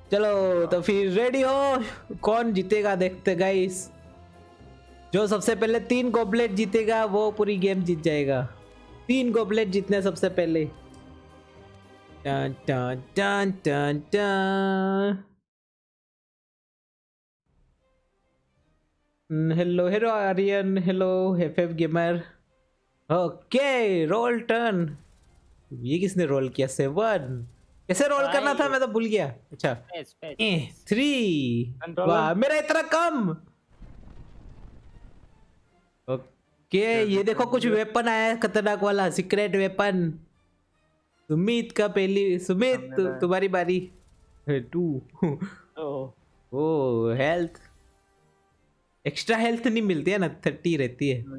चलो तो फिर रेडी हो, कौन जीतेगा देखते गाइस। जो सबसे पहले 3 गॉबलेट जीतेगा वो पूरी गेम जीत जाएगा। 3 गॉबलेट जीतने सबसे पहले। टन टन टन टन टन। Hello hello Aryan, hello FF gamer. Okay roll turn. ये किसने रोल किया? 7। कैसे रोल करना था, मैं तो भूल गया। अच्छा 3। वाह मेरा इतना कम। ओके ये देखो कुछ वेपन आया है खतरनाक वाला, सीक्रेट वेपन। सुमित का पहली, सुमित तुम्हारी बारी। 2। ओ हेल्थ, एक्स्ट्रा हेल्थ नहीं मिलती है ना, 30 रहती है।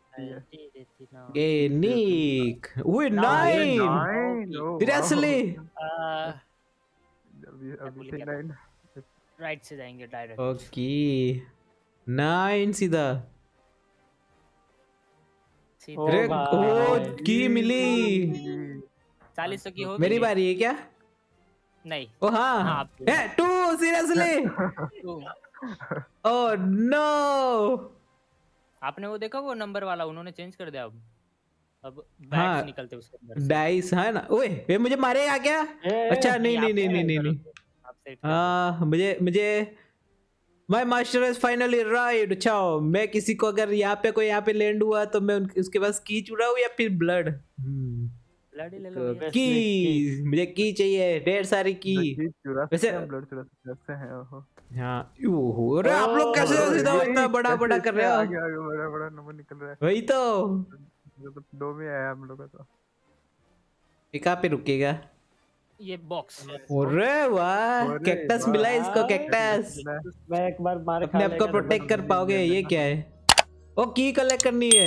ये निक, ओए 9 सीरियसली। अभी से 9 राइट से जाएंगे डायरेक्ट। ओके 9 सीधा। अरे ओ की मिली। 40 की हो। मेरी बारी है क्या? नहीं। ओ हाँ 2 सीरियसली। Oh no. आपने वो देखा वो नंबर वाला, उन्होंने चेंज कर दिया अब बैट्स निकलते उसके अंदर से। डाइस है ना। ओए ये मुझे मारेगा क्या? अच्छा नहीं नहीं नहीं नहीं नहीं। हाँ मुझे my master is finally right. अच्छा मैं किसी को अगर यहाँ पे लैंड हुआ तो मैं उसके पास की चुराऊं या फिर ब्लड? ब्लड ले लो भैया। की मुझे की चाहिए, ढेर सारी की। वैसे ब्लड चुरा सकते हैं। ओहो हाँ ओहो, अरे आप लोग कैसे सीधा इतना बड़ा बड़ा कर रहे हो? आगे बड़ा बड़ा नंबर निकल रहा है। वही तो 2 में आया हम लोग का। तो ये कहाँ पे रुकेगा? ये बॉक्स। अरे वाह कैक्टस मिला इसको, कैक्टस। मैं एक बार मार अपने आप को प्रोटेक्ट कर पाओगे। ये क्या है? ओ की कलेक्ट करनी है।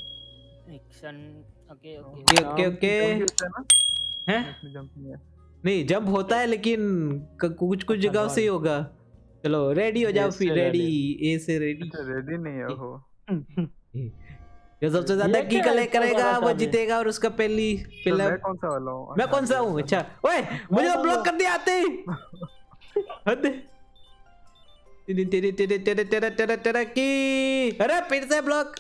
ओके ओके ओके हैं? नहीं जंप होता है लेकिन कुछ कुछ जगह से ही होगा। चलो रेडी हो जाओ फिर। रेडी ए से रेडी। रेडी नहीं है। ओहो जो सबसे ज्यादा की कलेक्ट करेगा वो जीतेगा और उसका पहला। मैं कौन सा वाला हूँ? मैं कौन सा हूँ? अच्छा ओए मुझे तो ब्लॉक कर दिया आते। हद। तेरे की। अरे फिर से ब्लॉक।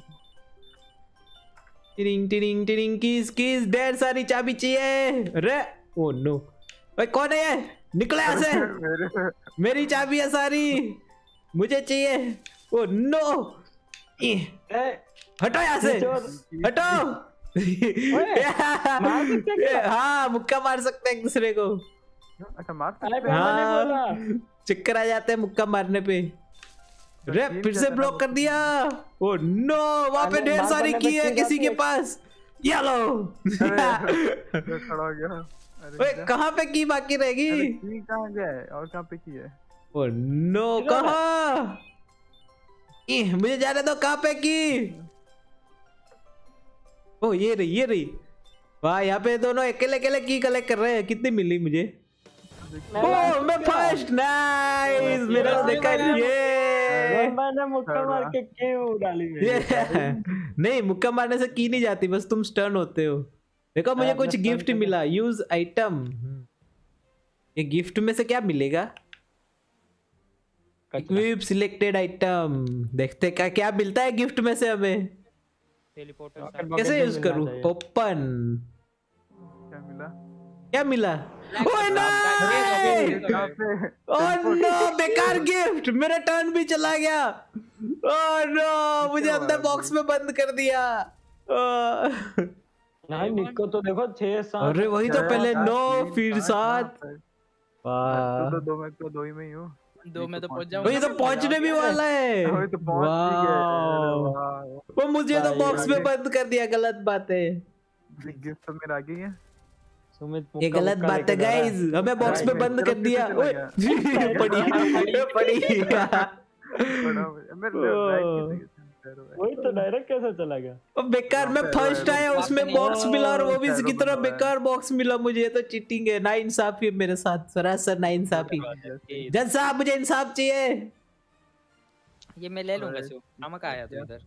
टिरिंग टिरिंग टिरिंग कीज ढेर सारी चाबी चाहिए। अरे ओ नो भाई कौन है ये? निकले यहाँ से। मेरी चाबी है सारी, मुझे चाहिए। ओ नो हटो यहाँ से, हटो। हाँ मुक्का मार सकते हैं एक दूसरे को। अच्छा मार हाँ चक्कर आ जाते हैं मुक्का मारने पे। रे फिर से ब्लॉक कर दिया। ओ नो वहाँ पे ढेर सारी की है किसी के पास। ये लो। खड़ा हो गया। ओए कहाँ पे की बाकी रहेगी? की कहाँ गया है और कहाँ पे की है? ओ नो कहाँ? मुझे जाने दो, कहाँ पे की? ओ ये रही। वाह यहाँ पे दोनों अकेले अकेले की कलेक्ट कर रहे हैं। कितनी मिली मुझे? ओ मैं फर्स्ट। नाइस मेरा देखा ये। मैंने मुक्का मार के क्यों डाली? नहीं मुक्का मारने से की नहीं जाती, बस तुम स्टन होते हो। देखो मुझे कुछ गिफ्ट मिला। Use item. ये गिफ्ट में से क्या मिलेगा? Equip selected item. देखते क्या क्या मिलता है गिफ्ट में से हमें। कैसे यूज करूं? ओपन। क्या मिला? ओह नो बेकार गिफ्ट। मेरा टर्न भी चला गया। ओह नो मुझे अंदर बॉक्स में बंद कर दिया। नहीं निको तो देखो 6-7। अरे वही तो पहले 9 फिर 7। वाह तो 2 ही में ही हूँ। 2 में तो पहुंच जाऊंगा। वही तो पहुंचने भी वाला है। वही तो पहुंच भी गए। वो मुझे तो बॉक्स में बंद कर दिया। गलत बात है। गिफ्ट तो मेरा आ गई है। ये गलत बात है गाइस, हमें बॉक्स में बंद कर दिया। पड़ी वही तो डायरेक्ट कैसे चला गया? बेकार। मैं फर्स्ट आया उसमें बॉक्स मिला और वो भी इसकी तरह बेकार बॉक्स मिला मुझे। ये तो चीटिंग है। ना इंसाफी मेरे साथ, सरासर ना इंसाफी। जज साहब मुझे इंसाफ चाहिए। ये मैं ले लूंगा। नमक आया तो इधर।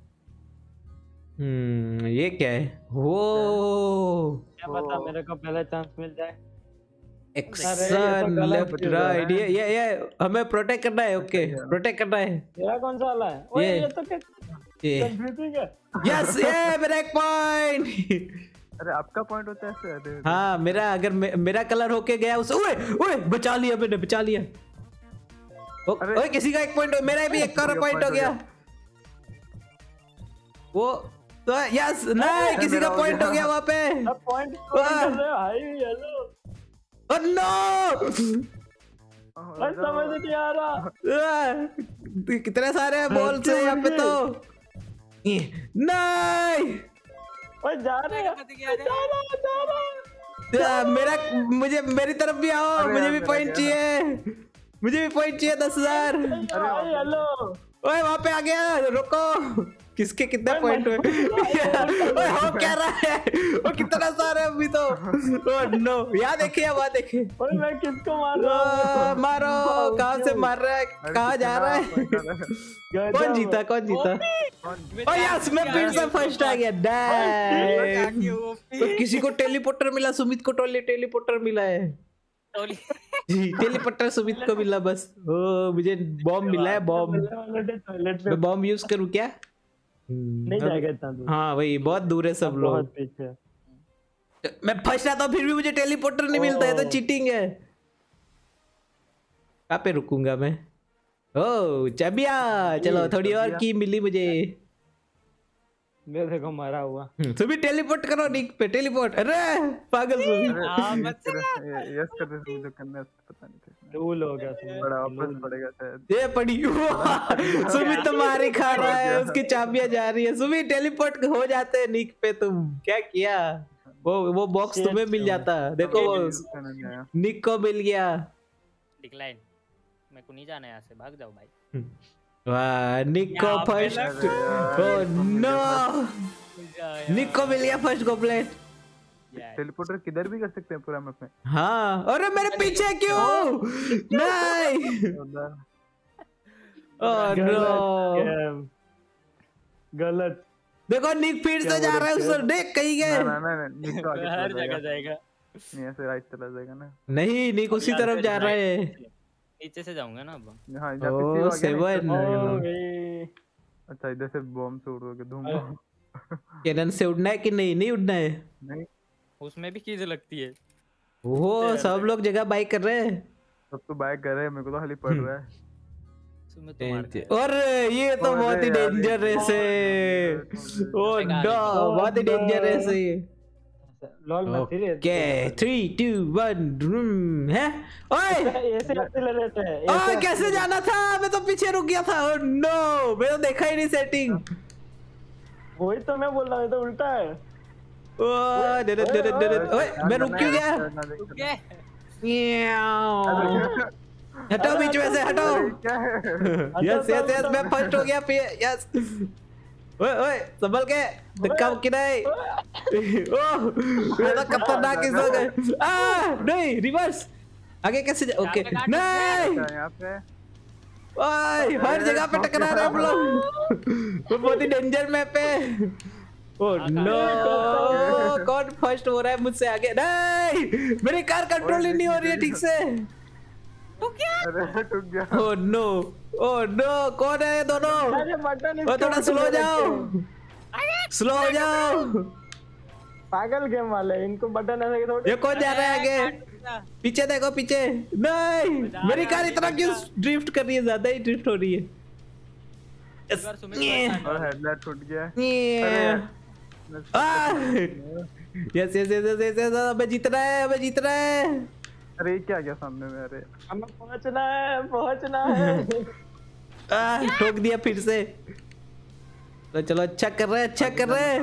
ये क्या है? वो क्या पता मेरे को पहले चांस मिल जाए। एक्शन लेफ्ट राइट ये हमें प्रोटेक्ट करना है। ओके प्रोटेक्ट करना है। मेरा कौन सा वाला है? ओए ये तो क्या ये कंफ्यूजिंग है। यस ये मेरा एक पॉइंट। अरे आपका पॉइंट होता है ऐसे? अरे हाँ मेरा अगर मेरा कलर होके गया उसे ओए ओए बचा लिया मैंने बचा लिया। ओए किसी का एक पॉइंट मेरा भी एक और पॉइंट हो गया। वो तो यस नहीं किसी का पॉइंट हो गया वहाँ पे। अब पॉइंट कर रहे हो भाई। हेलो ओह नो बस समझ नहीं आ रहा। कितने सारे बॉल से यहाँ पे तो नहीं। ओए जा रहे हैं मेरा मुझे मेरी तरफ भी आओ। मुझे भी पॉइंट चाहिए। मुझे भी पॉइंट चाहिए 10,000। हेलो ओए वहाँ पे आ गया। रुको किसके कितने पॉइंट हुए? ओए हो क्या रहा है? वो कितना सारा अभी तो। ओह नो यहाँ देखिए वहाँ देखिए। ओए मैं किसको मार रहा हूँ? मारो कहाँ से मार रहा है? कहाँ जा रहा है? कौन जीता कौन जीता? ओह यस मैं फिर से फर्स्ट आ गया। डैम तो किसी को टेलीपोर्टर मिला। सुमित को टेलीपोर्टर मिला है। टेलीपोर्टर सुमित को मिला बस। ओ मुझे बॉम्ब मिला है। बॉम्ब मैं बॉम्ब यूज करूँ क्या? नहीं जाएगा इतना दूर। हाँ वही बहुत दूर है सब लोग। बहुत पीछे। मैं फंस जाता हूँ फिर भी मुझे टेलीपोर्टर नहीं मिलता है तो चीटिंग है। कहाँ पे रुकूंगा मैं? ओह चबिया चलो थोड़ी और की मिली मुझे। मैं देखो मरा हुआ। तू भी टेलीपोर्ट करो निक पे टेलीपोर्ट। अरे पागल यस कर दे मुझे करना है पता नहीं था। रूल हो गया बड़ा वापस पड़ेगा शायद। ये पड़ी सुमित तो मारी खा रहा है। उसकी चाबियां जा रही है। सुमित टेलीपोर्ट हो जाते हैं निक पे। तुम क्या किया? वो बॉक्स तुम्हें मिल जाता। देखो वो निक को मिल गया। डिक्लाइन मेरे को नहीं जाना है यहाँ से। भाग जाओ भाई। वाह निक को फर्स्ट। ओह नो निक को मिल गया फर्स्ट गॉब्लेट। टेलीपोर्टर किधर भी कर सकते हैं पूरा मैप में। हाँ अरे मेरे पीछे क्यों? नहीं ओह नो गलत। देखो निक फिर से जा रहा है उस देख कहीं गए। निक तो आगे हर जगह जाएगा। नहीं ऐसे राइट चला जाएगा ना। नहीं निक उसी तरफ जा रहा है। नीचे से जाऊंगा ना अब। हाँ ओह 7 अच्छा इधर से बॉम्ब से उड़ोगे धूम। कैनन से उड़ना है कि नहीं? नहीं उड़ना है। नहीं उसमें भी चीज लगती है। वो सब लोग जगह बाई कर रहे हैं। सब तो बाइक कर रहे हैं। मेरे को तो खाली पड़ रहा है। और ये तो बहुत ही डेंजरस है। ओह नो बहुत ही डेंजरस है ये। लॉल मत फिर। ओके 3 2 1 है। ओए ऐसे एक्सेलरेट है। ओए कैसे जाना था? मैं तो पीछे रुक गया था। ओह नो मैं तो देखा ही नहीं सेटिंग। वही तो मैं बोल रहा हूँ तो उल्टा है। ओह दे ओए मैं रुक क्यों गया? हटो बीच में से हटो। यस यस यस मैं फर्स्ट हो गया यस। ओए ओए संभल के धक्का मुक्की नहीं। ओह ये तो खतरनाक इस वक्त। नहीं रिवर्स आगे कैसे ओके नहीं यहाँ पे ओए हर जगह पे टकरा रहे हम लोग। वो बहुत ही डेंजर मैप है। ओह नो कौन फर्स्ट हो रहा है मुझसे आगे? नहीं मेरी कार कंट्रोल ही नहीं हो रही है ठीक से। अरे टूट गया। ओह नो कौन है ये दोनों? ओ थोड़ा स्लो जाओ स्लो हो जाओ। पागल गेम वाले इनको बटन ऐसे थोड़ी। ये कौन जा रहा है आगे? पीछे देखो पीछे। नहीं मेरी कार इतना क्यों ड्रिफ्ट कर रही है? ज्यादा ही ड्रिफ्ट हो रही है। और हेडलाइट टूट गया। यस यस यस यस हमें जीतना है हमें जीतना है। अरे क्या गया सामने में? अरे हमें पहुंचना है। ठोक दिया फिर से। तो चलो अच्छा कर रहे हैं।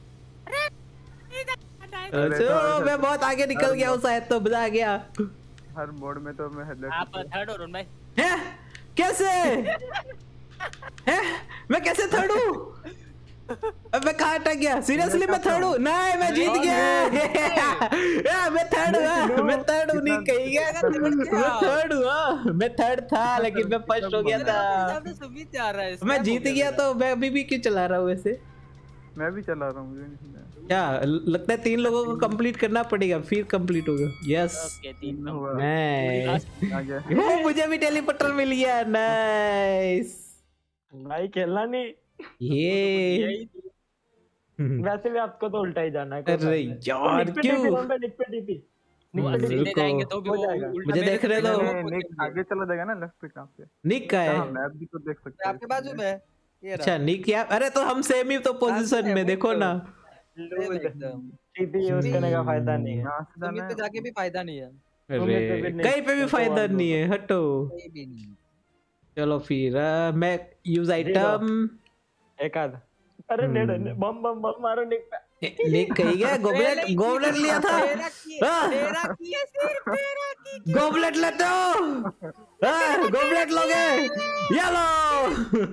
अच्छा मैं बहुत आगे निकल गया हूँ शायद तो मजा आ गया। हर मोड में तो मैं हेडलाइट। आप थर्ड हो भाई। हैं कैसे? हैं मैं कैसे थर्ड हूँ? अब मैं कहाँ अटक गया? सीरियसली मैं थर्ड हूँ? नहीं मैं जीत गया। मैं थर्ड हूँ नहीं कहीं गया। मैं थर्ड था लेकिन मैं फर्स्ट हो गया था। सुमित जा रहा है। मैं जीत गया तो मैं अभी भी क्यों चला रहा हूँ वैसे? मैं भी चला रहा हूँ, मुझे नहीं सुना। क्या लगता है 3 लोगों को कंप्लीट करना पड़ेगा फिर कंप्लीट होगा। यस ओके 3 हुआ नाइस। आ गया। ओ मुझे भी टेलीपोर्टर मिल गया। नाइस भाई खेलना नहीं। ये वैसे भी आपको तो उल्टा ही जाना है। कोई अरे बात नहीं। यार निक पे क्यों? टीपी, रोम पे निक पे टीपी। निक पे टीपी। सीधे रुको। जाएंगे तो भी हो वो जाएगा। उल्टा मुझे मेरे देख से रहे जाएगा, हो? वो निक देखेंगे। आगे चला जाएगा ना, लेफ्ट पे कहाँ पे? निक का है? हाँ मैप भी तो देख सकते आपके बाजू में है ये अच्छा निक या अरे तो हम सेम ही तो पोजीशन में, देखो ना। रहा एकदम। टीपी यूज करने का फायदा नहीं है। यहाँ से सुमित जाना पे है। जाके भी फायदा नहीं है। अरे पे भी नहीं। कहीं पे भी तो फायदा हम नहीं है, हटो। कोई भी नहीं। चलो फिर मैं यूज आइटम। एक आध। अरे नेड बम बम बम मारो निक पे। निक कही गया। गोबलेट गोबलेट लिया था। तेरा की हाँ। तेरा की है सिर्फ तेरा की। गोबलेट लेते हो? हाँ, गोबलेट लोगे? ये लो।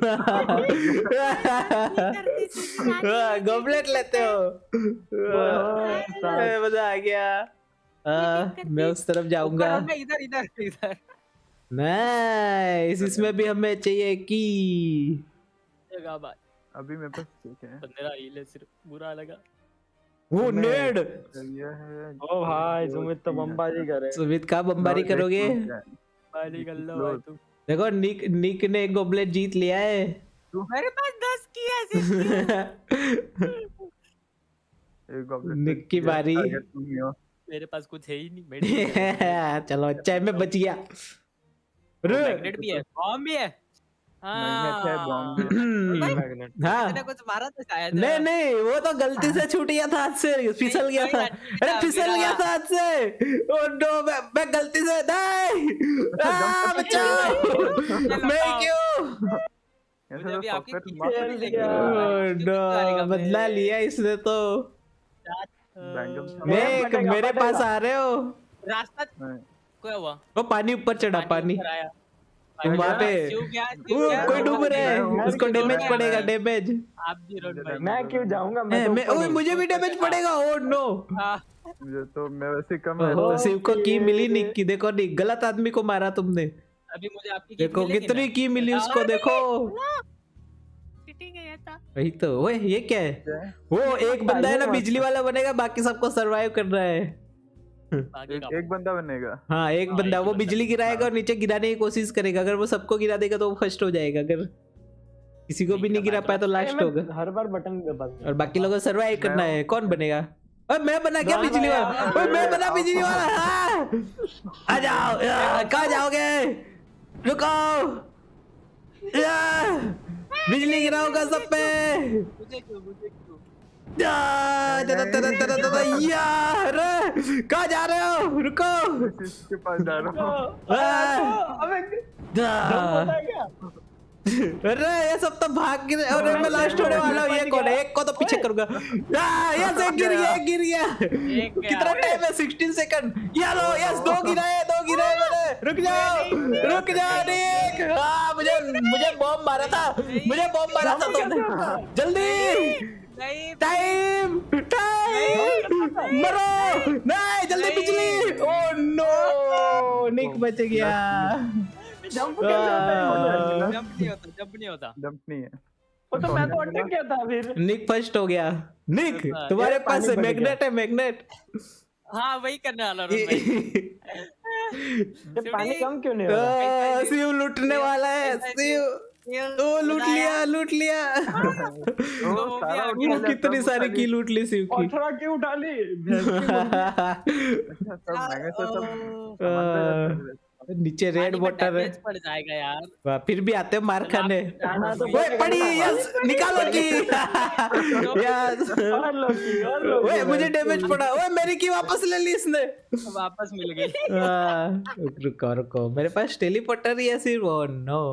गोबलेट लेते हो? मजा आ गया। मैं उस तरफ जाऊंगा। इधर इधर इधर। नाइस, इसमें भी हमें चाहिए की। जगह बात अभी मेरे पास ठीक है। 15 हीले सिर्फ बुरा लगा। वो नेड। ये है। ओ भाई सुमित तो बमबाजी करे। सुमित का बमबारी करोगे? बाली कर लो भाई तुम। देखो निक ने एक गोबलेट जीत लिया है। मेरे पास 10 की है सिर्फ। एक गॉब्लिन निक की बारी। टारगेट तुम ही हो। मेरे पास कुछ है ही नहीं। मैग्नेट चलो अच्छा है, मैं बच गया। भी है, बॉम्ब भी है। मैग्नेट है, बॉम्ब भी है। हाँ मैंने कुछ मारा था शायद। नहीं नहीं, वो तो गलती से छूट गया था हाथ से, फिसल गया था। अरे फिसल गया था हाथ से। ओ नो, मैं गलती से नहीं। बचाओ। मैं क्यों? ऐसे मुझे तो अभी आपकी सॉफ्टवेयर की मार भी लेके ओ नो, बदला लिया इसने तो। मेरे पास आ रहे हो? रास्ता क्या हुआ? वो पानी ऊपर चढ़ा, पानी ऊपर आया। तुम वहाँ पे। कोई डूब रहा है, उसको डैमेज पड़ेगा, डैमेज। आप भी रोड भाई। मैं क्यों जाऊंगा? मुझे भी डैमेज पड़ेगा। ओ नो, मुझे तो मैं वैसे कम है। तो शिव को की मिली निक की। देखो निक, गलत आदमी को मारा तुमने। अभी मुझे आपकी देखो कितनी की मिली उसको, देखो। वही तो। ओए ये क्या है? वो एक बंदा है ना बिजली वाला बनेगा, बाकी सबको सरवाइव करना है। एक बंदा बनेगा। हाँ एक बंदा, वो बिजली गिराएगा और नीचे गिराने की कोशिश करेगा। अगर वो सबको गिरा देगा तो वो फर्स्ट हो जाएगा। अगर किसी को भी नहीं गिरा पाया तो लास्ट होगा। हर बार बटन दबाता। और बाकी लोगों को सरवाइव करना है। कौन बनेगा? मैं बना क्या बिजली वाला? मैं बना बिजली वाला। आ जाओ। कहाँ जाओगे? रुको। बिजली गिराऊंगा सब पे। यार कहाँ जा रहे हो? रुको। इसके पास जा रहा हूँ। अरे ये सब तो भाग गिरे। अरे मैं लास्ट होने वाला हूँ। ये कौन है? एक को तो पीछे करूंगा। यस गिर गया, गिर गया। कितना टाइम है? 16 सेकंड। लो यस, 2 गिराए मैंने। रुक जाओ निक। मुझे बॉम्ब मारा था। तुमने। जल्दी टाइम मरो। नहीं जल्दी बिजली। ओ नो, निक बच गया। जंप नहीं होता। जंप नहीं है। तो मैं तो अटक गया था फिर। निक फर्स्ट हो गया। निक तुम्हारे पास है मैग्नेट, मैग्नेट। हाँ वही करने वाला हूँ भाई। पानी कम क्यों नहीं हो रहा? शिव लूटने वाला है। शिव लूट लिया। कितनी सारी की लूट ली शिव की। 18 क्यों उठा ली? नीचे रेड वाटर है। पड़ जाएगा यार। फिर भी आते मार खाने। पड़ी। यस निकालो की। यस मुझे डैमेज पड़ा। ओए मेरी की वापस ले ली इसने। वापस मिल गई। रुको मेरे पास टेलीपोर्टर ही है सिर्फ। ओ नो,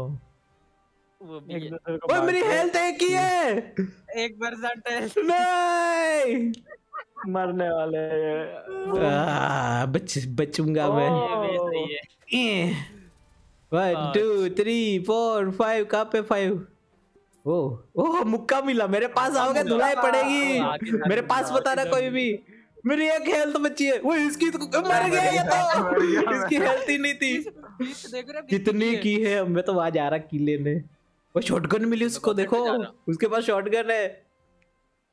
ओए मेरी हेल्थ एक ही है। 1% नहीं मरने वाले। बचूंगा मैं। 1 2 3 4 5। कहाँ पे 5? ओह मुक्का मिला। मेरे पास आओगे धुलाई पड़ेगी। मेरे पास बताना कोई भी। मेरी एक हेल्थ बची है। वो इसकी तो मर गया ये तो। इसकी हेल्थ ही नहीं थी। कितनी की है? मैं तो वहां जा रहा की लेने। वो शॉटगन मिली उसको, देखो उसके पास शॉटगन है।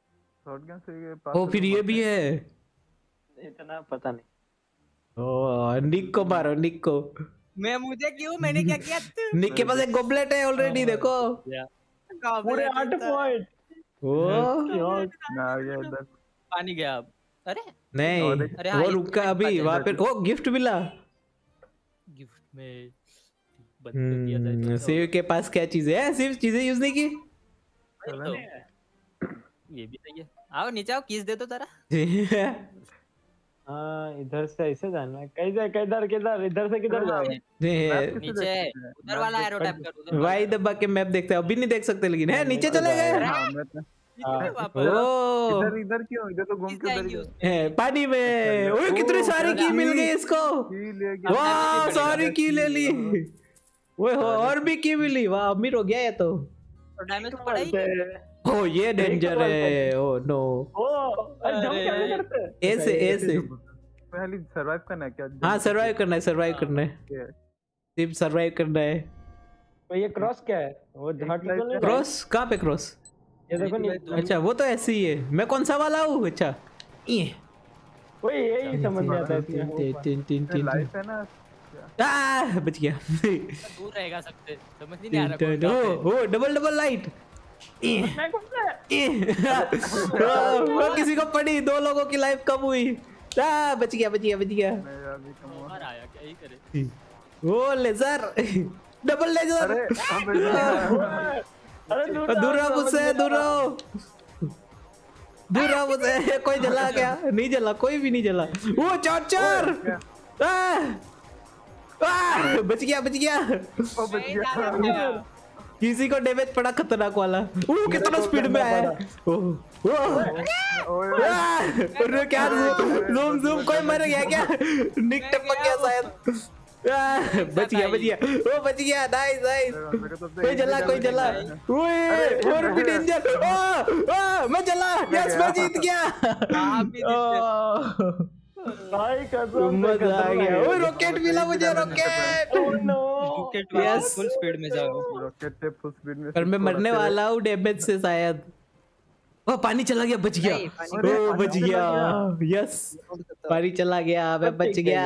शॉटगन से ये पास ओ फिर ये भी है। इतना पता नहीं। ओ निक को मारो, निक को। मुझे क्यों, मैंने क्या किया? निक के पास एक गोबलेट है ऑलरेडी, देखो। पूरे 8 पॉइंट। ओ ना ये इधर पानी गया अब। अरे नहीं, अरे हाँ, वो ये रुका तो अभी वहां पे। ओ गिफ्ट मिला। गिफ्ट में बंद कर दिया जाए तो अच्छा शिव के पास क्या चीजें है? सिर्फ चीजें यूज नहीं की। होगा। तो ये भी सही है। आओ नीचे आओ, किस दे दो जरा। हाँ इधर से ऐसे जाना है। किधर किधर किधर इधर से किधर जाए? नीचे उधर वाला एरो टैप कर उधर। वाई दबा के मैप देखते हैं, अभी नहीं देख सकते लेकिन है। नीचे चले गए। हाँ मैं तो ओ इधर इधर क्यों, इधर तो घूम के उधर गया। है पानी में। ओए कितनी सारी की मिल गई इसको। की ले गया। वाह सारी की ले ली। ओए हो, और भी की मिली। वाह अमीर हो गया ये तो। और डैमेज तो पड़ा ही। ओ ये डेंजर है। Oh no. ओ जंप कैसे करते हैं? ऐसे ऐसे। पहले सरवाइव करना है क्या? हाँ सर्वाइव करना है, सर्वाइव करना है, ये सिर्फ सर्वाइव करना है। तो ये क्रॉस क्या है? वो हट तो नहीं? क्रॉस कहाँ पे क्रॉस? ये देखो नहीं। अच्छा वो तो ऐसे ही है। मैं कौन सा वाला हूँ? अच्छा ये वही यही समझ में आता है इसमें। तीन तीन तीन लाइफ है ना। बच गया। दूर रहेगा सबसे, समझ नहीं आ रहा कौन सा है। Oh double double light. मैं कौन सा है? वो किसी को पड़ी, 2 लोगों की लाइफ कम हुई। बच गया बच गया बच गया। मैं अभी कम हुआ। बाहर आया क्या ही करे। Oh laser, double laser. अरे दूर रहो मुझसे, दूर रहो, दूर रहो मुझसे। कोई जला क्या? नहीं जला, कोई भी नहीं जला। वो चार्जर। बच गया बच गया। ओ बच गया। किसी को डैमेज पड़ा खतरनाक वाला। वो कितना स्पीड में आया। अरे क्या ज़ूम ज़ूम, कोई मर गया क्या? निक टपक गया शायद। बच गया बच गया। ओ बच गया। Nice nice. कोई जला कोई जला। ओए और भी डेंजर। ओ मैं जला। यस मैं जीत गया। भाई कसम मजा आ गया। ओए रॉकेट मिला मुझे, rocket. Oh no. Yes full speed में जाओ। रॉकेट से फुल स्पीड में। पर मैं मरने वाला हूँ डैमेज से शायद। ओ पानी चला गया, बच गया। ओ बच गया। यस पानी चला गया, मैं बच गया।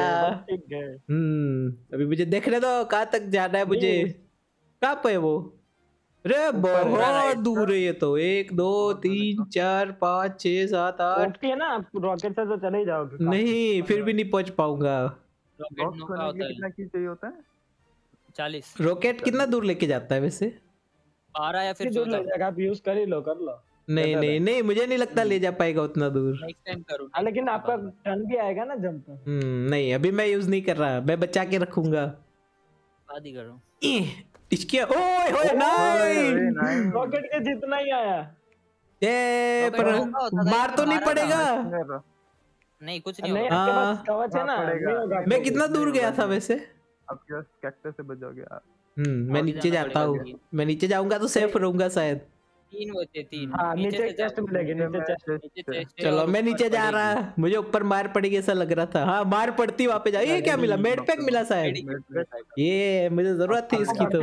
अभी मुझे देखने दो कहाँ तक जाना है मुझे। कहाँ पे है वो? अरे बहुत दूर है ये तो। 1 2 3 4 5 6 7 8। है ना, आप रॉकेट से तो चले ही जाओगे। नहीं फिर भी नहीं पहुंच पाऊंगा। रॉकेट नो का होता है कितना की चाहिए होता है? 40। रॉकेट कितना दूर लेके जाता है वैसे? 12 या फिर दूर 14। लग जाएगा, आप यूज कर ही लो, कर लो। नहीं नहीं नहीं, मुझे नहीं लगता ले जा पाएगा उतना दूर। नेक्स्ट टाइम करो। हाँ लेकिन आपका टर्न भी आएगा ना जंप। नहीं अभी मैं यूज नहीं कर रहा, मैं बचा के रखूंगा। बाद ही करो। इसके ओए होए नाइस। रॉकेट के जितना ही आया। ये पर मार तो नहीं पड़ेगा। नहीं कुछ नहीं नहीं होगा। आपके पास कवच है ना, नहीं होगा। मैं कितना दूर गया था वैसे? आपके पास कैक्टस से बच जाओगे आप। मैं नीचे जाता हूँ। मैं नीचे जाऊंगा तो सेफ रहूंगा शायद। 3 बचे 3। हाँ नीचे चेस्ट मिलेगी, नीचे चेस्ट। चलो मैं नीचे जा रहा। मुझे ऊपर मार पड़ेगी ऐसा लग रहा था। हाँ मार पड़ती वहां पे जा। ये क्या मिला? मेड पैक मिला शायद। ये मुझे जरूरत थी इसकी तो।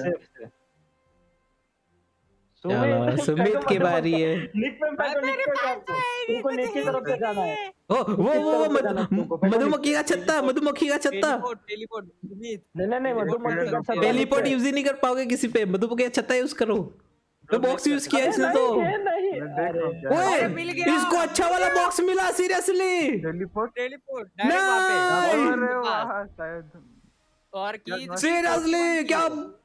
चलो सुमित की बारी है। निक पे बैठो, निक पे बैठो। तुमको निक की तरफ से जाना है। ओ वो मधुमक्खी का छत्ता, मधुमक्खी का छत्ता। टेलीपोर्ट नहीं नहीं नहीं, मधुमक्खी का छत्ता। टेलीपोर्ट यूज ही नहीं कर पाओगे किसी पे। मधुमक्खी का छत्ता यूज करो। तो बॉक्स यूज किया इसने तो। नहीं ओए इसको अच्छा वाला बॉक्स मिला सीरियसली। टेलीपोर्ट टेलीपोर्ट डायरेक्ट वहां अरे वाह शायद। पे। और की सीरियसली क्या?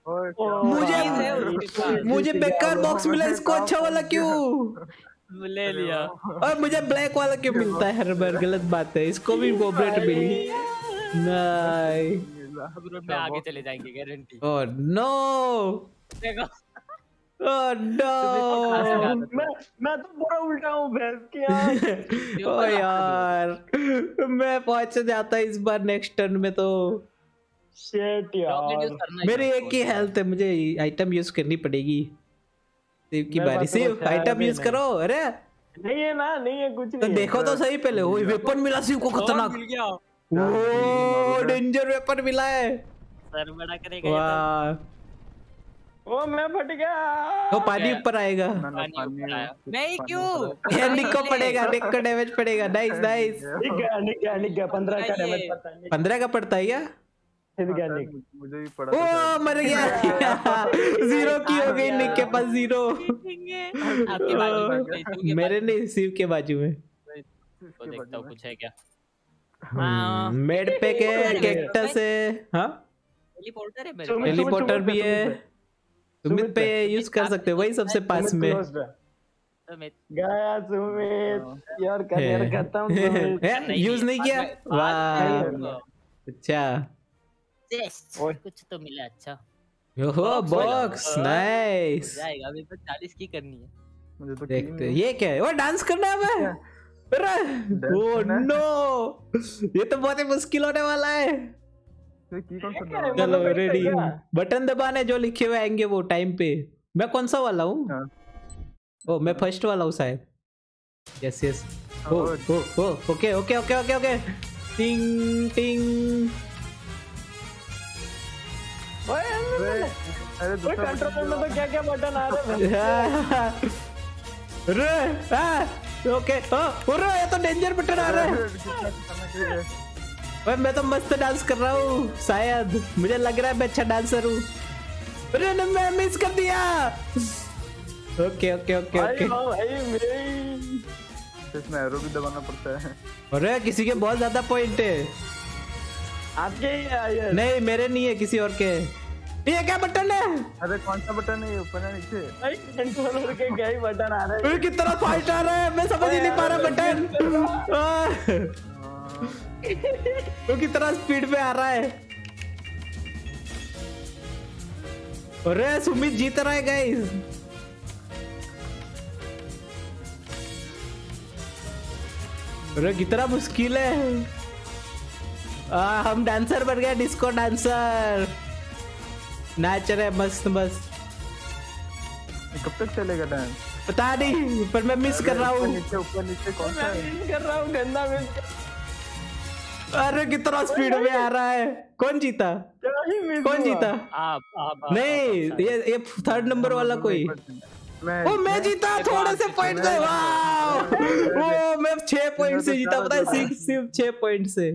मुझे बेकार बॉक्स मिला, इसको अच्छा वाला क्यों ले लिया? और मुझे ब्लैक वाला क्यों मिलता है हर बार? गलत बात है। इसको भी कोऑपरेट मिली। नहीं अब रोड में आगे चले जाएंगे गारंटी। ओह नो, देखो ओह नो। मैं तो पूरा उल्टा हूँ भैंस की। ओ यार मैं पहुंच जाता इस बार नेक्स्ट टर्न में तो। शिट यार, मेरी एक ही हेल्थ है, मुझे आइटम यूज करनी पड़ेगी। शिव की बारी। शिव आइटम यूज करो। अरे नहीं है ना, नहीं है कुछ तो नहीं। देखो तो सही पहले। वो वेपन मिला शिव को खतरनाक। मिल गया। वो डेंजर वेपन मिला है। सर बड़ा करेगा ये वाह ओ मैं फट गया। वो पानी ऊपर आएगा। ना ना पानी नहीं क्यों ये निक को पड़ेगा, निक को डैमेज पड़ेगा। Nice nice. निक गया 15 का डैमेज पड़ता है। 15 का पड़ता है क्या? फिर गया निक। मुझे भी पड़ा ओ मर गया। 0 की हो गई निक के पास 0। आपके बाजू में शिव के मेरे नहीं, शिव के बाजू में। तो देखता हूँ कुछ है क्या। मेड पे के कैक्टस है। हाँ टेलीपोर्टर है मेरे पास। टेलीपोर्टर भी है। सुमित पे यूज कर सकते हो, वही सबसे पास में तो मैं गया सुमित। यार करियर खत्म। यूज नहीं किया। वाह अच्छा। कुछ तो मिला अच्छा। ओहो बॉक्स नाइस। जाएगा अभी तो 40 की करनी है। मुझे तो देखते हैं, ये क्या है? वो डांस करना है हमें। अरे ओ नो, ये तो बहुत ही मुश्किल होने वाला है। की कौन सा चलो रेडी। बटन दबाने जो लिखे हुए आएंगे वो टाइम पे। मैं कौन सा वाला हूँ? ओ मैं फर्स्ट वाला हूँ शायद। Yes yes. Oh oh oh okay okay okay okay okay. टिंग टिंग। अरे दूसरा कंट्रोलर में तो क्या क्या बटन आ रहे हैं। अरे ओके। अरे ये तो डेंजर बटन आ रहा है। ओए मैं तो मस्त डांस कर रहा हूँ शायद, मुझे लग रहा है मैं अच्छा डांसर हूँ। अरे मैं मिस कर दिया। Okay okay okay okay. इसमें एरो भी दबाना पड़ता है। अरे किसी के बहुत ज्यादा पॉइंट है। आपके ही है। नहीं मेरे नहीं है, किसी और के। ये क्या बटन है? अरे कौन सा बटन है? ऊपर है नीचे? कंट्रोलर के क्या ही बटन आ रहे हैं। कितना फाइट आ रहा है, मैं समझ ही नहीं पा रहा बटन। तो कितना स्पीड में आ रहा है। अरे सुमित जीत रहा है गाइस। अरे कितना मुश्किल है। हम डांसर बन गए, डिस्को डांसर। नाच रहे मस्त मस्त। कब तक चलेगा डांस? पता नहीं, पर मैं मिस कर रहा हूँ। ऊपर नीचे कौन सा है? मिस कर रहा हूँ, गंदा मिस। अरे कितना स्पीड में आ रहा है। कौन जीता? कौन जीता? आप नहीं ये थर्ड नंबर वाला कोई। ओ मैं जीता थोड़े से पॉइंट से। वाह ओ मैं 6 पॉइंट से जीता, पता है? सिर्फ 6 पॉइंट से।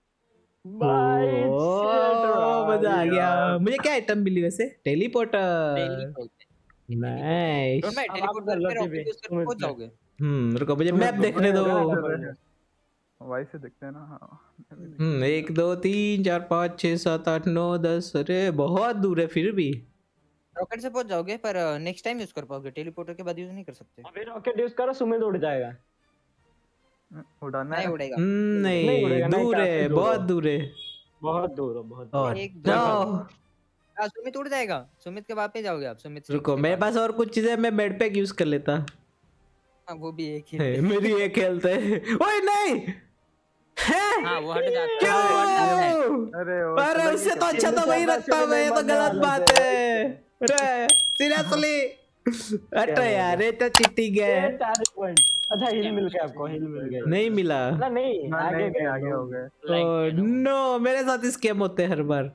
मजा आ गया। मुझे क्या आइटम मिली वैसे? टेलीपोर्टर। नाइस। तो मैं टेलीपोर्ट करके रॉकेट यूज करके पहुंच जाओगे। रुको मुझे मैप देखने दो। वाई से देखते हैं ना। हाँ 1 2 3 4 5 6 7 8 9 10। अरे बहुत दूर है फिर भी। रॉकेट से पहुंच जाओगे, पर नेक्स्ट टाइम यूज कर पाओगे। टेलीपोर्टर के बाद यूज नहीं कर सकते। अभी रॉकेट यूज करो, सुमित उड़ जाएगा। उड़ाना नहीं है। उड़ेगा। नहीं दूर है, बहुत दूर है। बहुत दूर है, बहुत और एक दो सुमित उड़ जाएगा। सुमित के वापस जाओगे आप। सुमित रुको मेरे पास और कुछ चीजें, मैं मेडपैक यूज कर लेता। वो भी एक ही। मेरी एक हेल्थ है। ओए नहीं हाँ वो हट जाता है। क्यों? अरे उससे तो अच्छा तो वही रखता मैं। ये तो गलत बात है। अरे सीरियसली हट यार, ये तो चीटिंग है। 4 पॉइंट। अच्छा हिल मिल गया आपको? हिल मिल गया? नहीं मिला। नहीं आगे हो गए। ओह नो, मेरे साथ स्कैम होते हैं हर बार।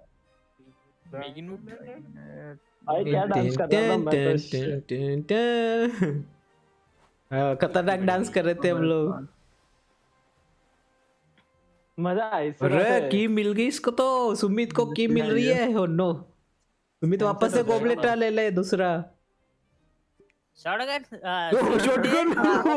भाई क्या डांस कर रहा था मैं तो। खतरनाक डांस कर रहे थे हम लोग। मजा आई। अरे की मिल गई इसको तो। सुमित को की मिल रही है। ओ नो, सुमित वापस से गोबलेट ले ले दूसरा। शॉटगन। शॉटगन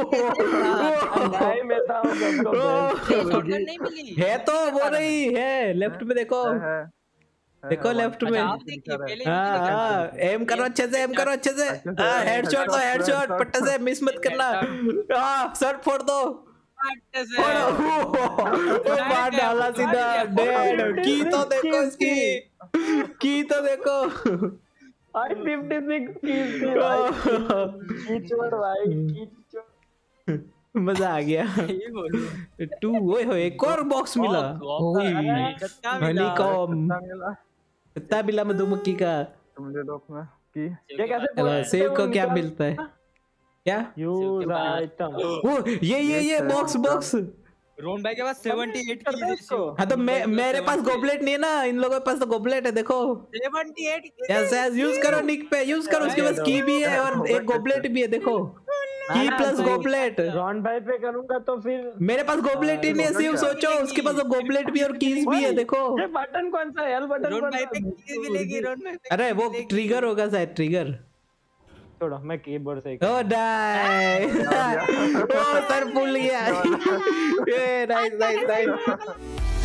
मैं था शॉटगन नहीं मिली है तो वो रही है। लेफ्ट में देखो, देखो लेफ्ट में। आप देखिए पहले। हाँ एम करो अच्छे से, एम करो अच्छे से। हेडशॉट दो, हेडशॉट पट्टे से मिस मत करना। शॉट फोड़ दो। मार डाला सीधा डेड। की तो देखो इसकी, की तो देखो। 56 भाई। मजा आ गया। 2 ओए हो, एक और बॉक्स मिला। हनीकॉम कितना मिला मधुमक्खी का? मुझे दो अपना की। ये कैसे सेव को क्या मिलता है? क्या यूज आइटम? ओ ये बॉक्स रोहन भाई के पास 78 करते हैं की इसको। हाँ तो मेरे पास गोबलेट नहीं है ना, इन लोगों के पास तो गोबलेट है देखो। 78 यस यूज करो निक पे, यूज करो, उसके पास की भी है और एक गोबलेट भी है देखो, की प्लस गोबलेट। रॉन भाई पे करूंगा तो फिर मेरे पास गोबलेट ही नहीं है, सिर्फ सोचो उसके पास गोबलेट भी और कीज भी है देखो। ये बटन कौन सा है? एल बटन रोहन कौन भाई सा पे है? की मिलेगी, रोहन भाई पे अरे वो ट्रिगर होगा शायद, ट्रिगर। छोड़ो, मैं कीबोर्ड से ही ओ नाइस, ओ सर फूल गया। ये नाइस नाइस नाइस।